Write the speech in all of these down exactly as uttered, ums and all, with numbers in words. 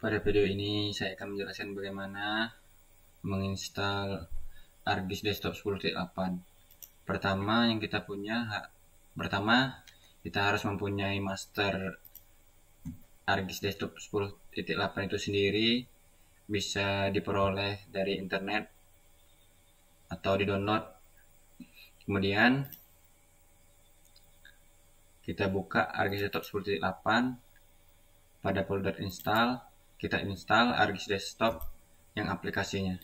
Pada video ini saya akan menjelaskan bagaimana menginstal ArcGIS Desktop sepuluh titik delapan. Pertama yang kita punya, pertama kita harus mempunyai master ArcGIS Desktop sepuluh titik delapan itu sendiri, bisa diperoleh dari internet atau di-download. Kemudian kita buka ArcGIS Desktop sepuluh titik delapan, pada folder install kita install ArcGIS Desktop yang aplikasinya.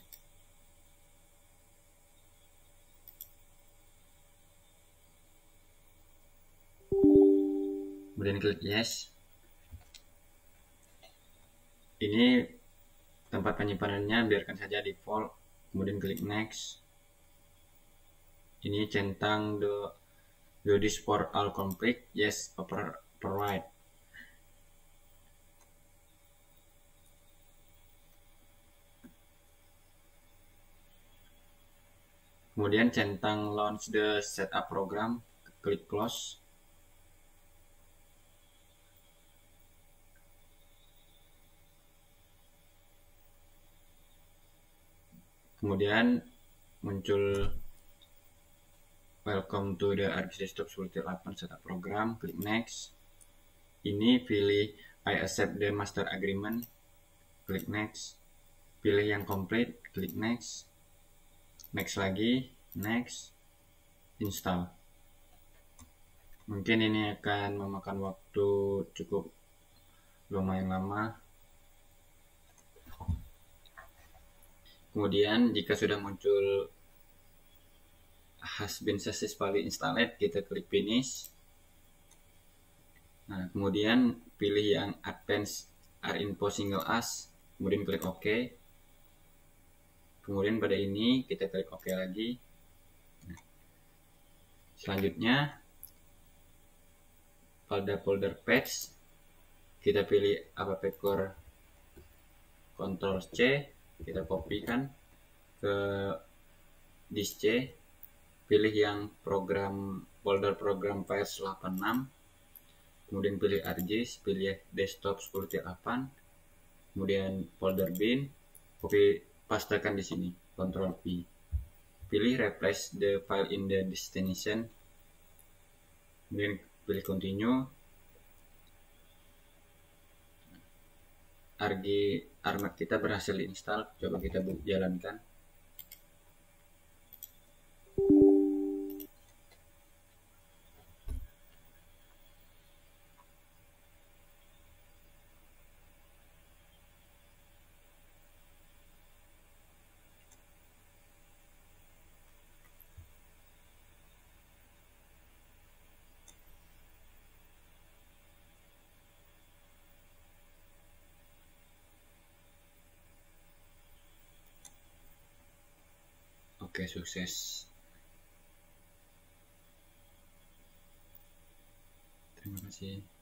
Kemudian klik yes. Ini tempat penyimpanannya biarkan saja default. Kemudian klik next. Ini centang the do this for all complete. Yes, over provide. Kemudian centang launch the setup program, klik close. Kemudian muncul welcome to the ArcGIS Desktop sepuluh titik delapan setup program, klik next. Ini pilih I accept the master agreement, klik next. Pilih yang complete, klik next. Next lagi, next, install. Mungkin ini akan memakan waktu cukup lumayan lama. Kemudian jika sudah muncul has been successfully installed, kita klik finish. Nah, kemudian pilih yang advanced are info single as, kemudian klik OK. Kemudian pada ini kita klik OK lagi. Nah, selanjutnya pada folder patch kita pilih app core, Ctrl C, kita kopikan ke disk C, pilih yang program folder program files delapan puluh enam, kemudian pilih ArcGIS, pilih desktop sepuluh titik delapan, kemudian folder bin, copy pastekan di sini, Ctrl P, pilih replace the file in the destination, kemudian pilih continue. ArcGIS Armat kita berhasil install, coba kita jalankan. Oke, sukses. Terima kasih.